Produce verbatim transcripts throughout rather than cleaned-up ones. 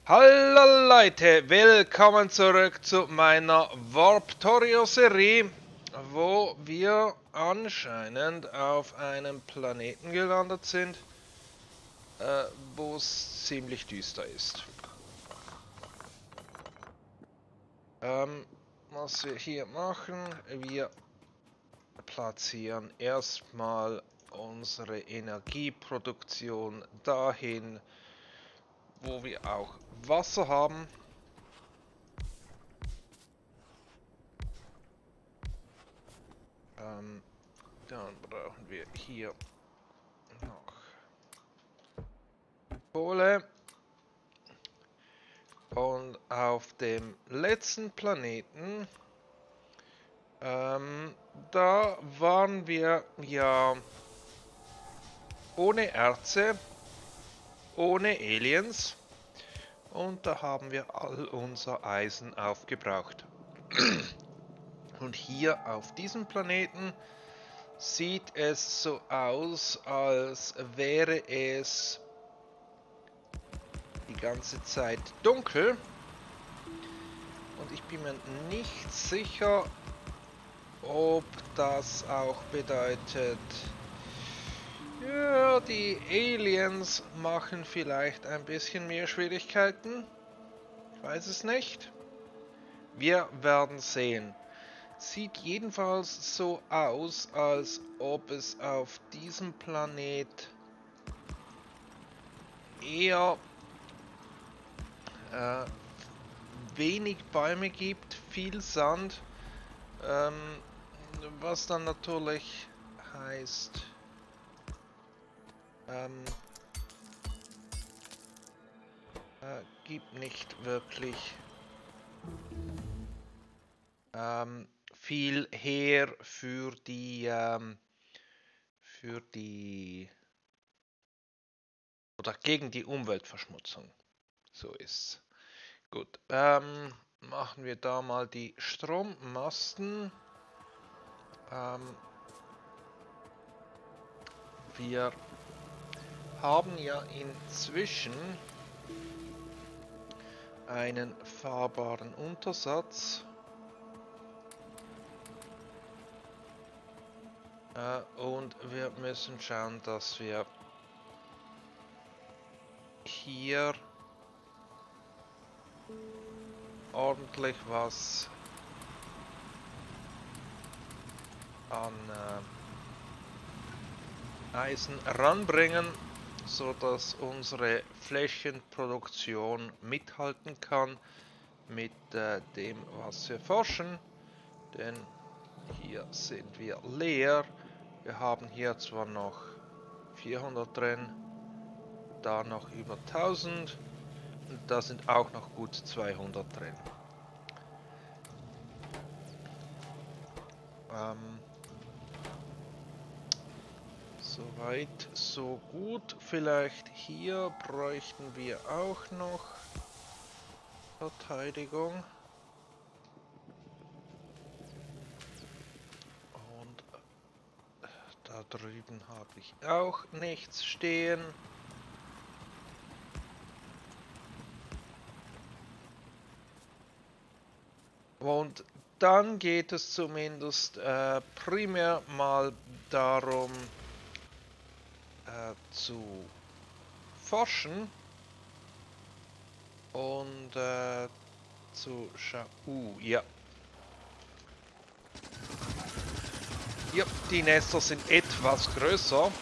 Hallo Leute, willkommen zurück zu meiner Warptorio-Serie, wo wir anscheinend auf einem Planeten gelandet sind, äh, wo es ziemlich düster ist. Ähm, was wir hier machen, wir platzieren erstmal unsere Energieproduktion dahin, wo wir auch Wasser haben. Ähm, dann brauchen wir hier noch Kohle. Und auf dem letzten Planeten, ähm, da waren wir ja ohne Erze, ohne Aliens. Und da haben wir all unser Eisen aufgebraucht. Und hier auf diesem Planeten sieht es so aus, als wäre es die ganze Zeit dunkel. Und ich bin mir nicht sicher, ob das auch bedeutet, ja, die Aliens machen vielleicht ein bisschen mehr Schwierigkeiten. Ich weiß es nicht. Wir werden sehen. Sieht jedenfalls so aus, als ob es auf diesem Planet eher äh, wenig Bäume gibt, viel Sand, ähm, was dann natürlich heißt, ähm, äh, gibt nicht wirklich ähm, viel her für die ähm, für die oder gegen die Umweltverschmutzung. So ist's. Gut, ähm, machen wir da mal die Strommasten. Ähm, wir haben ja inzwischen einen fahrbaren Untersatz. Äh, und wir müssen schauen, dass wir hier ordentlich was an äh, Eisen ranbringen, so dass unsere Flächenproduktion mithalten kann mit äh, dem, was wir forschen. Denn hier sind wir leer. Wir haben hier zwar noch vierhundert drin, da noch über tausend und da sind auch noch gut zweihundert drin. Ähm, Soweit, so gut. Vielleicht hier bräuchten wir auch noch Verteidigung. Und da drüben habe ich auch nichts stehen. Und dann geht es zumindest äh, primär mal darum äh, zu forschen und äh, zu schauen. Uh, ja. Ja, die Nester sind etwas größer.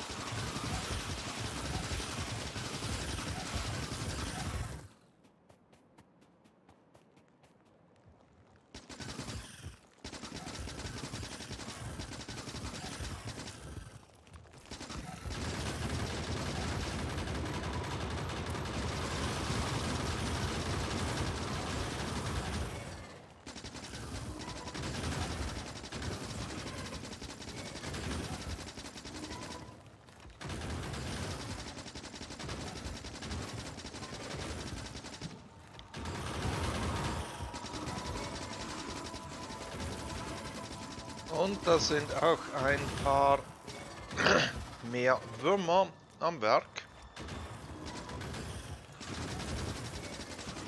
Und da sind auch ein paar mehr Würmer am Werk.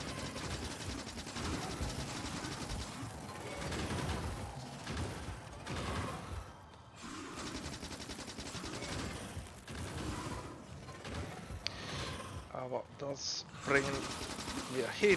Aber das bringen wir hin.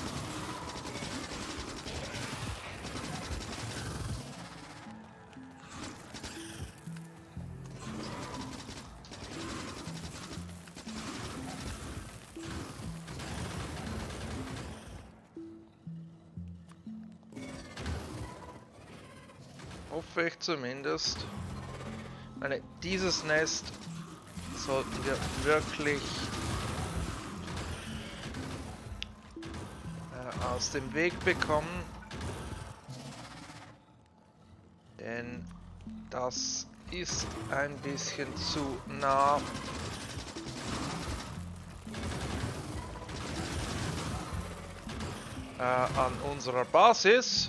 Hoffe ich zumindest. Ich meine, dieses Nest sollten wir wirklich äh, aus dem Weg bekommen. Denn das ist ein bisschen zu nah äh, an unserer Basis.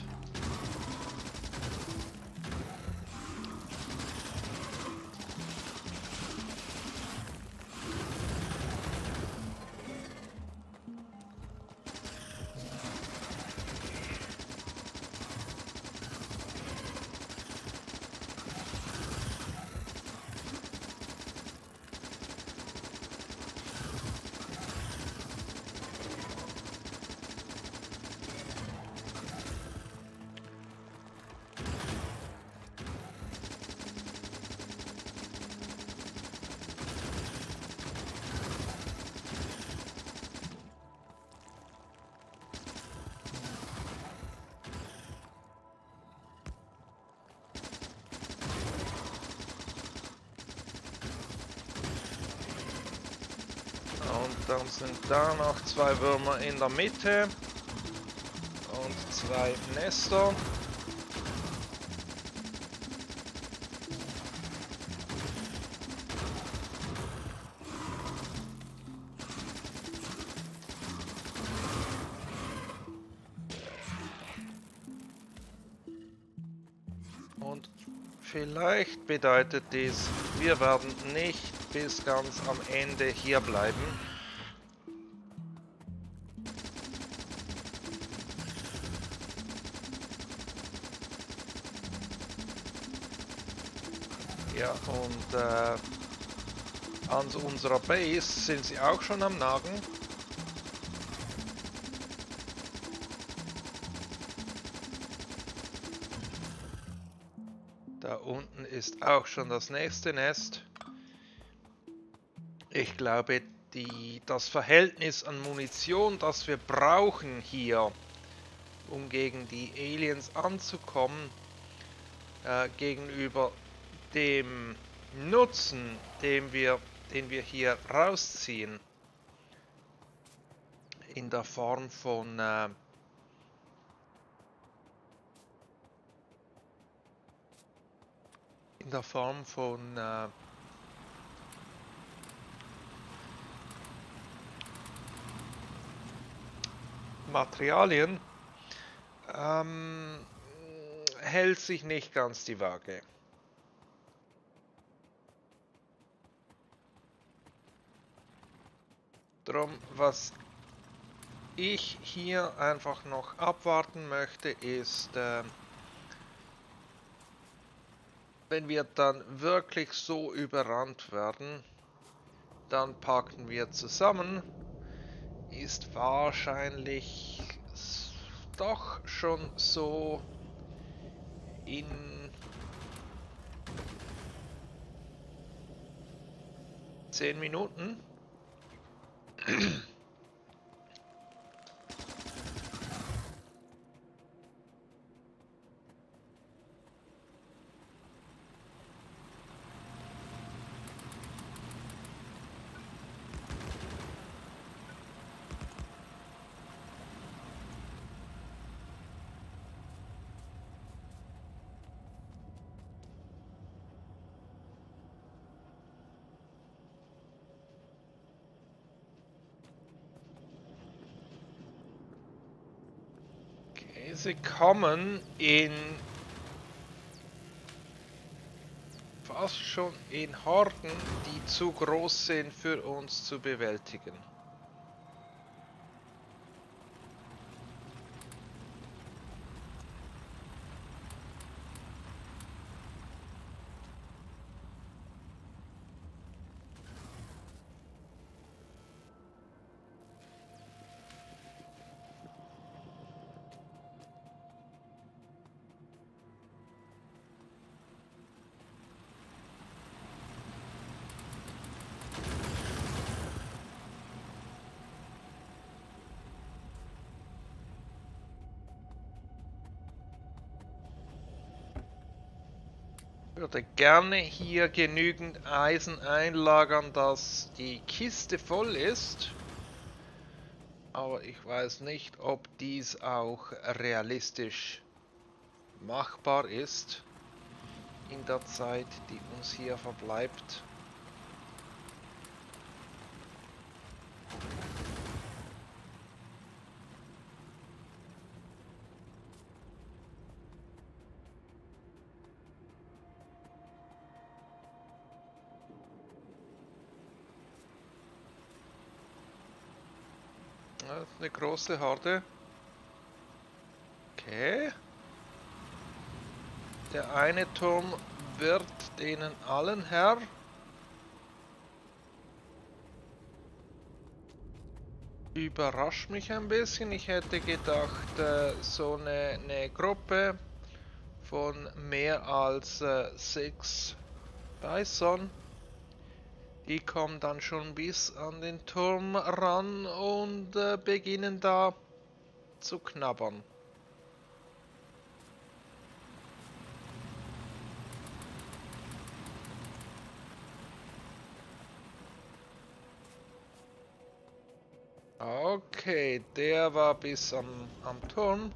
Und dann sind da noch zwei Würmer in der Mitte und zwei Nester. Und vielleicht bedeutet dies, wir werden nicht bis ganz am Ende hier bleiben. Ja, und äh, an unserer Base sind sie auch schon am Nagen. Da unten ist auch schon das nächste Nest. Ich glaube, die, das Verhältnis an Munition, das wir brauchen hier, um gegen die Aliens anzukommen, äh, gegenüber dem Nutzen, den wir, den wir hier rausziehen, in der Form von äh, in der Form von äh, Materialien, ähm, hält sich nicht ganz die Waage. Drum, was ich hier einfach noch abwarten möchte, ist, äh, wenn wir dann wirklich so überrannt werden, dann packen wir zusammen. Ist wahrscheinlich doch schon so in zehn Minuten. Sie kommen in fast schon in Horden, die zu groß sind für uns zu bewältigen. Würde gerne hier genügend Eisen einlagern, dass die Kiste voll ist. Aber ich weiß nicht, ob dies auch realistisch machbar ist in der Zeit, die uns hier verbleibt. Ja, das ist eine große Horde. Okay. Der eine Turm wird denen allen Herr. Überrascht mich ein bisschen. Ich hätte gedacht, äh, so eine, eine Gruppe von mehr als äh, sechs Bison, die kommen dann schon bis an den Turm ran und äh, beginnen da zu knabbern. Okay, der war bis am, am Turm.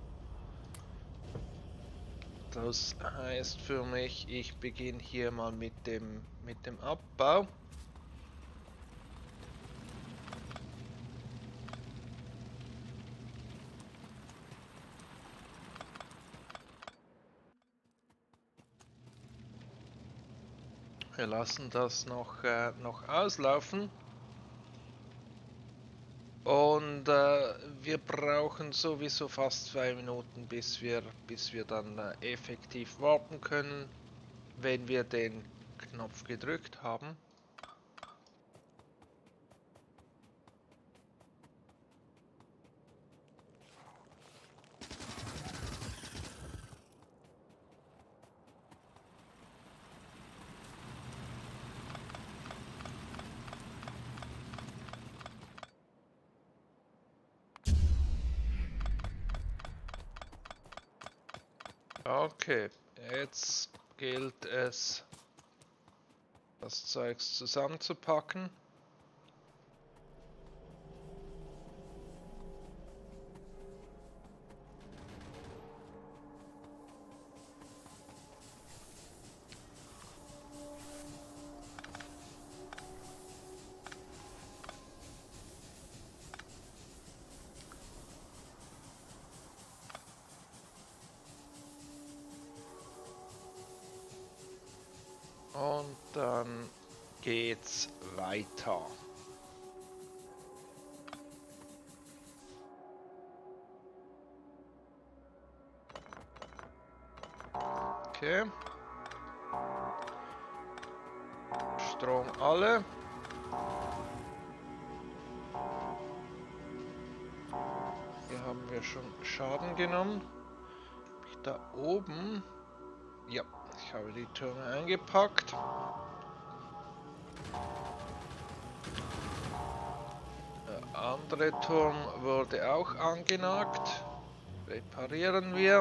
Das heißt für mich, ich beginne hier mal mit dem, mit dem Abbau. Wir lassen das noch, äh, noch auslaufen. Und äh, wir brauchen sowieso fast zwei Minuten, bis wir, bis wir dann äh, effektiv warten können, wenn wir den Knopf gedrückt haben. Okay, jetzt gilt es, das Zeugs zusammenzupacken. Und dann geht's weiter. Okay. Strom alle. Hier haben wir schon Schaden genommen. Da oben. Ja, ich habe die Türme eingepackt. Der andere Turm wurde auch angenagt. Reparieren wir.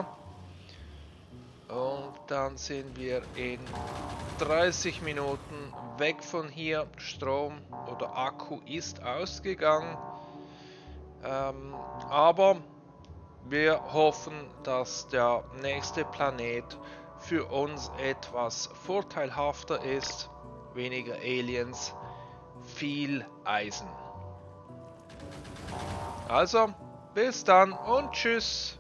Und dann sind wir in dreißig Minuten weg von hier. Strom oder Akku ist ausgegangen. Ähm, aber wir hoffen, dass der nächste Planet für uns etwas vorteilhafter ist. Weniger Aliens, viel Eisen. Also, bis dann und tschüss.